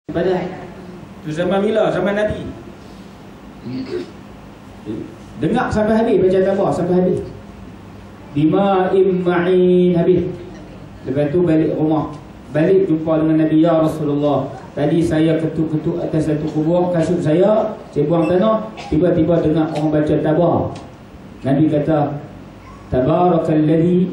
ibadah. Itu zaman bila? Zaman Nabi. Dengar sampai habis, baca tabah sampai habis. Bima'im ma'in habis. Lepas tu balik rumah, balik jumpa dengan Nabi. Ya Rasulullah, tadi saya ketuk-ketuk atas satu kubur, kasut saya buang tanah, tiba-tiba dengar orang baca tabah. Nabi kata, Tabarakalladzi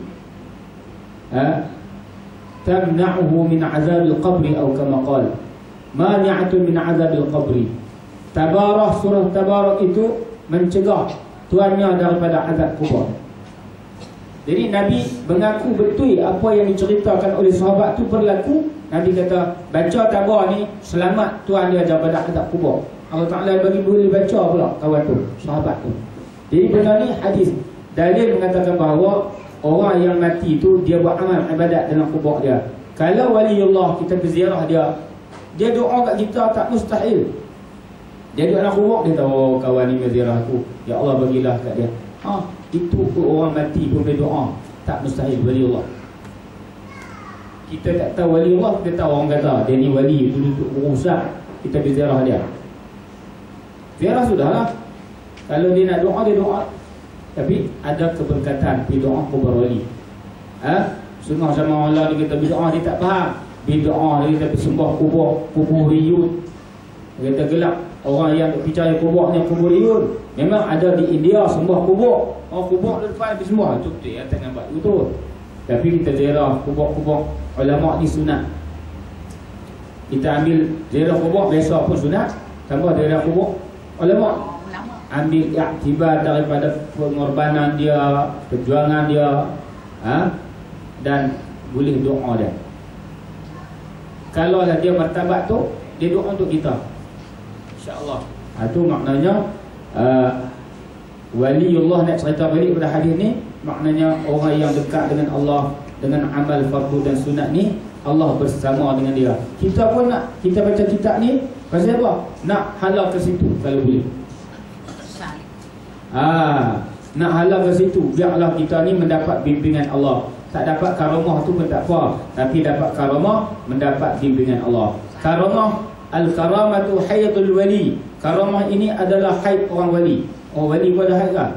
tamna'uhu min azabil qabri, atau kama qala mani'atun min azabil qabri. Tabarak, surah Tabarak itu mencegah tuannya daripada azab kubur. Jadi Nabi mengaku betul apa yang diceritakan oleh sahabat tu berlaku. Nabi kata baca tabah ni selamat tuan dia daripada azab kubur. Allah Ta'ala bagi boleh baca pula kawan tu, sahabat tu. Jadi benda ni hadis dalil mengatakan bahawa orang yang mati tu dia buat amal ibadat dalam kubur dia. Kalau waliullah kita berziarah dia doa kat kita tak mustahil. Dia duduk dalam kubur, dia tahu, oh, kawan ni berziarah aku, ya Allah bagilah kat dia. Itu orang mati pun berdoa, tak mustahil waliullah. Kita tak tahu waliullah, kita tahu orang kata dia ni wali, duduk berusaha, kita berziarah dia. Ziarah sudahlah. Kalau dia nak doa, dia doa. Tapi ada keberkatan di doa kubur wali. Setengah sama Allah dia kata berdoa, dia tak faham. Berdoa dia kata sembah kubur riyun. Dia kata gelap. Orang yang percaya kubur ni kubur riyun. Memang ada di India sembah kubur. Kubur di depan habis sembah. Itu betul ya, tak nampak betul. Tapi kita ziarah kubur-kubur ulama ni sunat. Kita ambil ziarah kubur biasa pun sunat. Tambah ziarah kubur ulama, ambil iktibar daripada pengorbanan dia, perjuangan dia, dan boleh doa dia. Kalau dia martabat tu, dia doa untuk kita, insya-Allah. Itu maknanya waliullah. Nak cerita balik pada hadis ni, maknanya orang yang dekat dengan Allah dengan amal fardu dan sunat ni, Allah bersama dengan dia. Kita pun nak, kita baca kitab ni pasal apa? Nak halal ke situ kalau boleh. Nak halal ke situ, biarlah kita ni mendapat bimbingan Allah. Tak dapat karamah tu pun tak apa, tapi dapat karamah, mendapat bimbingan Allah. Karamah, al-karamatu hayatul wali. Karamah ini adalah haid orang wali. Orang wali pun ada haid kan?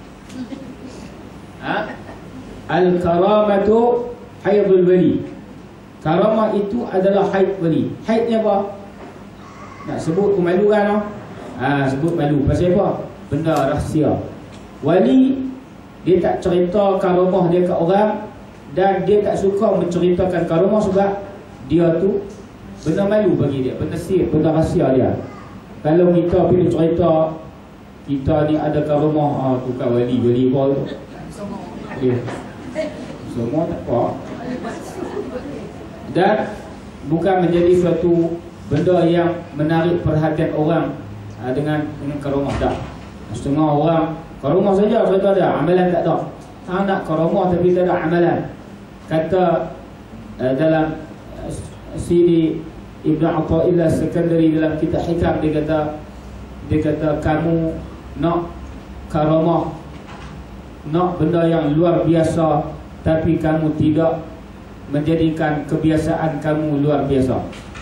Al-karamatu hayatul wali. Karamah itu adalah haid wali. Haidnya apa? Nak sebut pun malu kan? Sebut malu. Pasal apa? Benda rahsia. Wali, dia tak cerita karamah dia kat orang, dan dia tak suka menceritakan karamah sebab dia tu benda malu bagi dia, benda sir, benda rahsia dia. Kalau kita pilih cerita kita ni ada karamah, tu kan wali apa tu? Semua tak apa. Dan bukan menjadi suatu benda yang menarik perhatian orang dengan karamah dah. Setengah orang karamah saja cerita dia, amalan tak ada. Nak karamah tapi tak ada amalan. Kata dalam Sidi Ibn Athaillah Sekandari dalam kitab Hikam, dia kata kamu nak karamah, nak benda yang luar biasa, tapi kamu tidak menjadikan kebiasaan kamu luar biasa.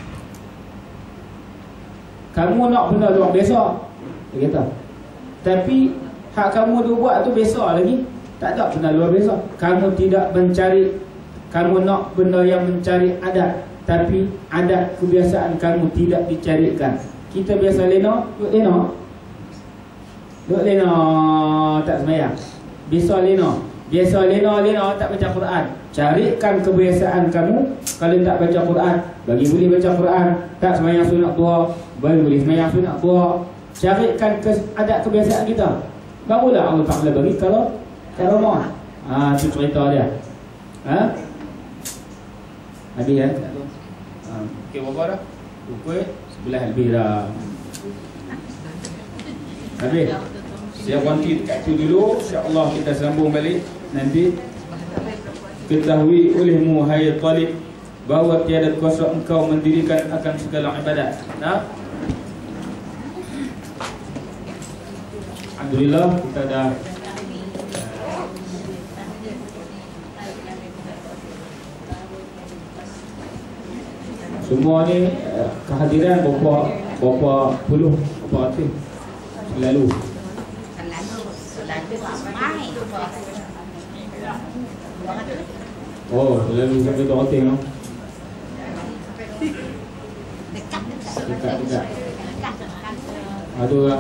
Kamu nak benda luar biasa, dia kata, tapi hak kamu tu buat tu biasa lagi, tak ada benda luar biasa. Kamu tidak mencari, kamu nak benda yang mencari adat, tapi adat kebiasaan kamu tidak dicarikan. Kita biasa lena, duduk lena tak sembahyang. Biasa lena tak baca Quran. Carikan kebiasaan kamu. Kalau tak baca Quran, bagi boleh baca Quran. Tak sembahyang sunat duha, boleh sembahyang sunat duha. Carikan adat kebiasaan kita, barulah Allah Ta'ala bagi kalau karamah. Itu cerita dia. Habis ya? Okey, berapa dah? Pukul 11 lebih dah. Habis. Saya berhenti dekat tu dulu. InsyaAllah kita sambung balik nanti. Ketahui olehmu hai talib, bahawa tiada kuasa engkau mendirikan akan segala ibadat. Alhamdulillah kita dah Semua ni kehadiran berapa puluh, berapa ratus selalu. Oh, selalu sampai 200 no? Dekat. Aduh lah.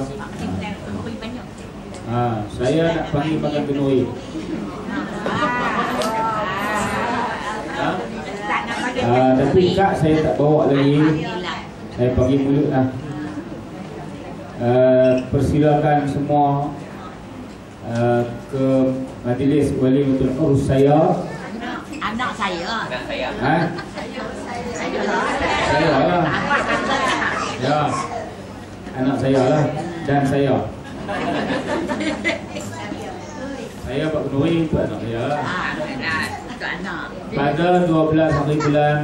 Saya nak panggil makan kenuri. Tapi kak saya tak bawa lagi. Saya panggil mulut lah. Persilakan semua ke majlis wali mutul urus saya. Anak saya. Saya lah. Ya. Anak saya lah dan saya. Saya Pak Kenuri itu anak saya. Pada 12 hari bulan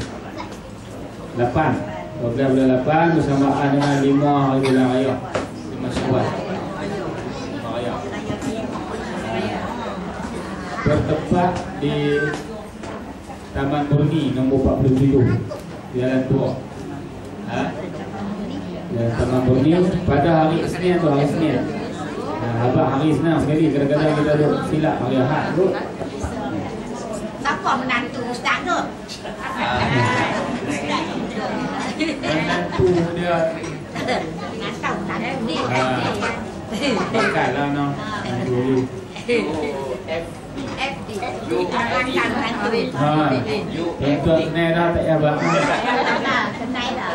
8 bersamaan dengan 5 hari bulan raya 5 Syawal raya. Bertempat di Taman Murni nombor 47 Jalan Tua. Taman Murni pada hari Isnin atau hari Senin. Abang hari Isnin sekali, kadang-kadang kita duduk silap hari Ahad tu. Siapa menantu Ustaz tu? Menantu dia. Menantu ni. Bukan lah no. FD. Akan menantu. Untuk ni dah tak payah buat. Senai dah.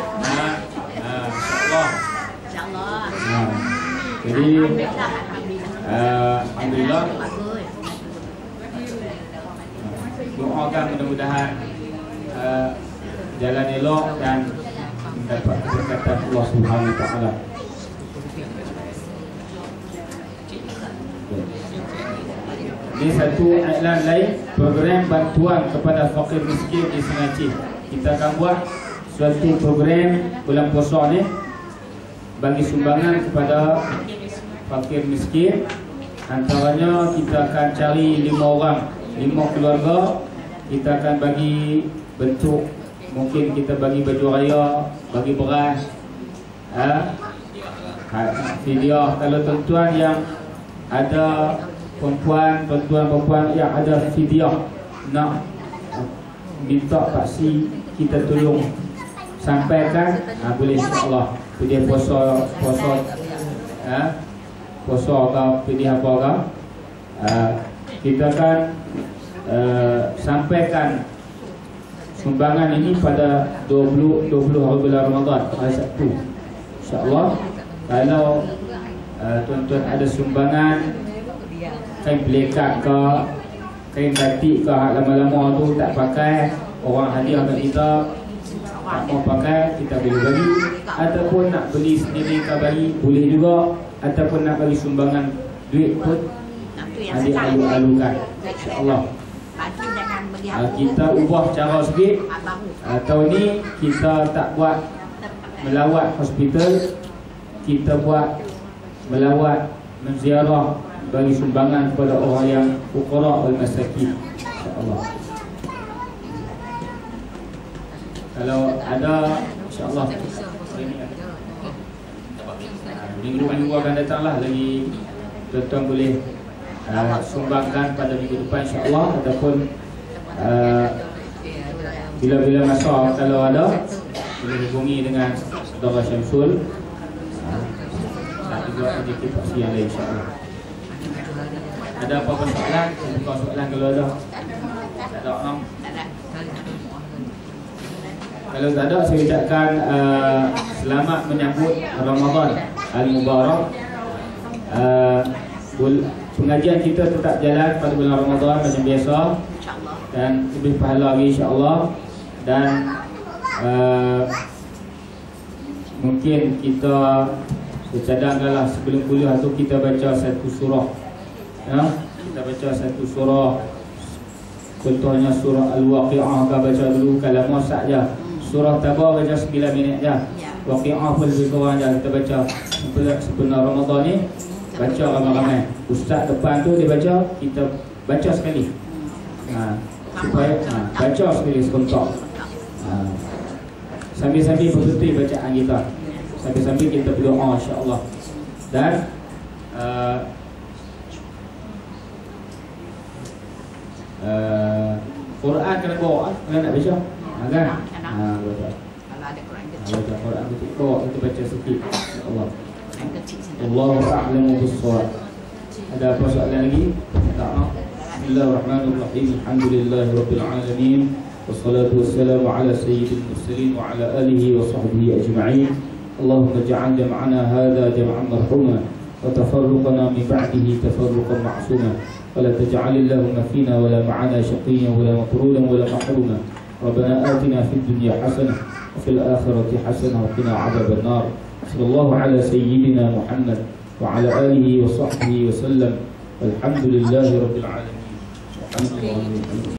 InsyaAllah. Jadi Alhamdulillah, doakan mudah-mudahan jalan elok dan mendapat berkatan Allah Subhanahu Wa Taala. Ini satu iklan lain, program bantuan kepada fakir miskin di Sungai Cih. Kita akan buat suatu program bulan puasa ni bagi sumbangan kepada fakir miskin. Antaranya kita akan cari 5 orang, 5 keluarga. Kita akan bagi bentuk, mungkin kita bagi baju raya, bagi beras, fidyah. Kalau tuan-tuan yang ada perempuan yang ada fidyah nak minta paksi kita tolong sampaikan, boleh insya-Allah. Dia puasa ke pilih apa ke, kita akan sampaikan sumbangan ini pada 20 hari bulan Ramadan, hari Sabtu insya-Allah. Kalau tuan-tuan ada sumbangan kain pelikat ke, kain batik ke, lama-lama tu tak pakai, orang hadiah kat kita tak mau pakai, kita boleh bagi. Ataupun nak beli sendiri ke bagi, boleh juga. Ataupun nak bagi sumbangan duit pun dialu-alukan insya-Allah. Kita ubah cara sikit. Tahun ni kita tak buat melawat hospital, kita buat melawat, menziarah, bagi sumbangan kepada orang yang fuqara wal masakin insya-Allah. Kalau ada insya-Allah minggu-minggu akan datanglah lagi, tuan-tuan boleh sumbangkan pada minggu depan insya-Allah. Ataupun bila-bila masa kalau ada, boleh hubungi dengan Saudara Syamsul dan juga AJK Paksi yang lain insya-Allah. Ada apa-apa soalan? Buka soalan kalau ada. Tak ada orang. Kalau tak ada, saya ucapkan selamat menyambut Ramadan Al-Mubarak. Pengajian kita tetap jalan pada bulan Ramadan macam biasa dan lebih pahala lagi insya-Allah. Dan mungkin kita cadangkanlah sebelum kuliah tu kita baca satu surah. Kita baca satu surah. Contohnya surah Al-Waqi'ah, kita baca dulu kalau masak je. Surah Tabar baca 9 minit je. Waqi'ah pun lebih kurang je kita baca. Sebenarnya Ramadan ni baca ramai-ramai. Ustaz depan tu dia baca, kita baca sekali. Supaya baca sekali sebentar. Sambil-sambil berhenti bacaan kita, sambil-sambil kita berdoa insya-Allah. Dan Quran kena bawa, kena nak baca, kan? Baca. Kalau ada Quran Baca Quran kita bawa, kita baca sikit, insya-Allah. kecil Allahu a'lamu bis-shawab. Ada apa soalan lagi? Tak mau. Bismillahirrahmanirrahim. Alhamdulillahirabbil alamin. Wassalatu wassalamu ala sayyidil mursalin wa ala alihi wa sahbihi ajma'in. Allahumma ij'al jam'ana hadha jam'an marhuma wa tafarruqana min ba'dihi tafarruqan ma'suma. ولا تجعل اللهم فينا ولا معنا شقيا ولا مطرودا ولا محروما. ربنا آتنا في الدنيا حسنة وفي الآخرة حسنة وقنا عذاب النار. صلى الله على سيدنا محمد وعلى آله وصحبه وسلم. والحمد لله رب العالمين.